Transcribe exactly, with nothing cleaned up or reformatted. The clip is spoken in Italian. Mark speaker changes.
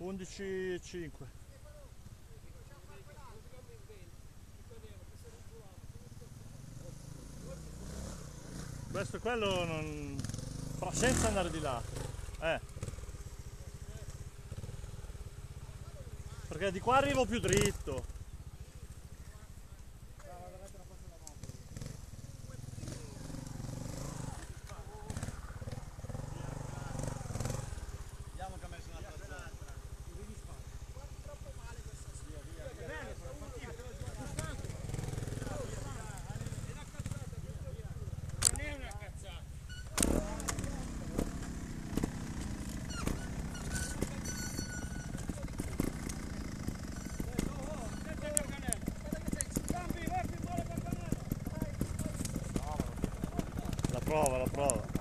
Speaker 1: undici e cinque. Questo quello non... però senza andare di là. Eh. Perché di qua arrivo più dritto. La prova, la prova.